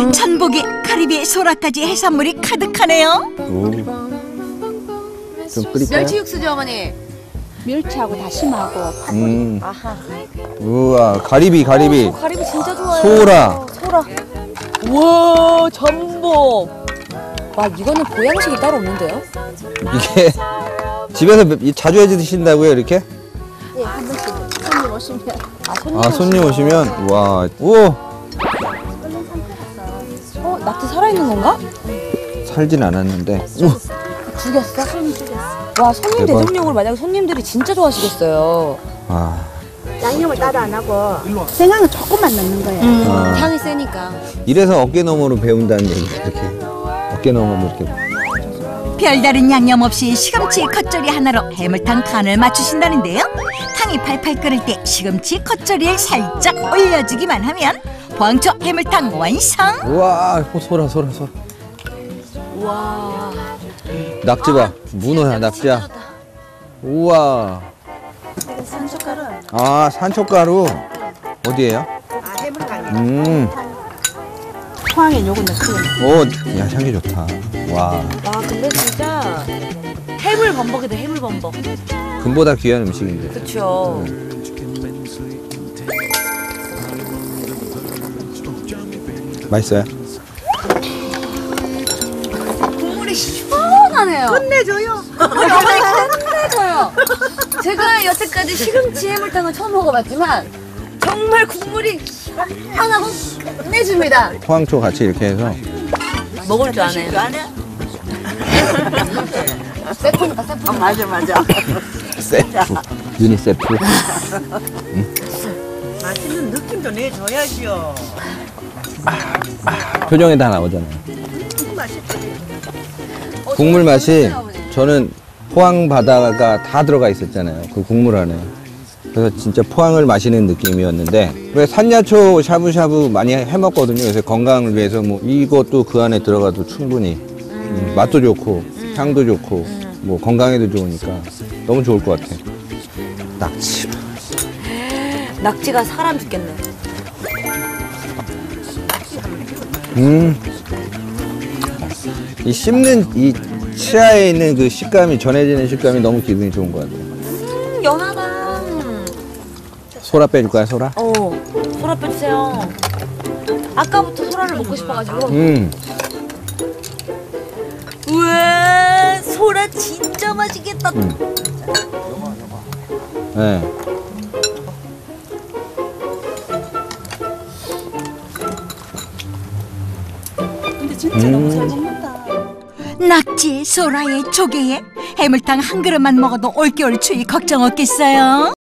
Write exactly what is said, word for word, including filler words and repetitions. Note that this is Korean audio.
전복에 가리비, 소라까지 해산물이 가득하네요. 오. 좀 끓일까요? 멸치 육수죠, 어머니? 멸치하고 다시마하고 음. 아하. 우와, 가리비, 가리비. 어, 가리비 진짜 좋아해요. 소라. 소라. 우와, 전복. 와, 이거는 보양식이 따로 없는데요? 이게 집에서 자주 해 드신다고요, 이렇게? 예, 한 번씩 손님 오시면 아, 손님, 아, 손님 오시면 와, 오, 어, 낙지 살아있는 건가? 살진 않았는데. 오, 죽였어? 와, 손님 대박. 대접용을 만약에 손님들이 진짜 좋아하시겠어요. 아, 양념을 따로 안 하고 생강을 조금만 넣는 거예요. 음, 아. 향이 세니까. 이래서 어깨너머로 배운다는 얘기 이렇게 어깨너머로 이렇게. 별다른 양념 없이 시금치 겉절이 하나로 해물탕 간을 맞추신다는데요. 탕이 팔팔 끓을 때 시금치 겉절이를 살짝 올려주기만 하면 포항초 해물탕 완성. 우와, 어, 소라, 소라, 소라. 와. 낙지 봐, 문어야, 낙지야. 우와. 산초가루. 아, 산초가루 어디에요? 아, 해물탕에. 음, 포항에 요거 넣고. 오, 야, 향기 좋다. 와, 와, 근데 진짜 해물 범벅이다, 해물 범벅. 금보다 귀한 음식인데. 그쵸. 맛있어요? 국물이 시원하네요. 끝내줘요. 끝내줘요. 제가 여태까지 시금치 해물탕을 처음 먹어봤지만 정말 국물이 시원하고 끝내줍니다. 포항초 같이 이렇게 해서. 먹을 줄 아네. 세프니까 세프. 맞아, 맞아. 세프, 유니세프. 맛있는 느낌도 내줘야죠. 표정에 다 나오잖아요. 국물 맛이 저는 포항 바다가 다 들어가 있었잖아요. 그 국물 안에. 그래서 진짜 포항을 마시는 느낌이었는데 왜 산야초 샤브샤브 많이 해 먹거든요. 그래서 건강을 위해서 뭐 이것도 그 안에 들어가도 충분히 음, 맛도 좋고 향도 좋고 뭐 건강에도 좋으니까 너무 좋을 것 같아. 낙지. 낙지가 사람 죽겠네. 음. 이 씹는 이 치아에 있는 그 식감이 전해지는 식감이 너무 기분이 좋은 것 같아요. 음, 연하다. 소라 빼줄까요, 소라? 어, 소라 빼주세요. 아까부터 소라를 먹고 싶어가지고. 음. 우와, 소라 진짜 맛있겠다. 음. 네. 근데 진짜 너무 잘 먹는다. 낙지, 소라에, 조개에 해물탕 한 그릇만 먹어도 올겨울 추위 걱정 없겠어요.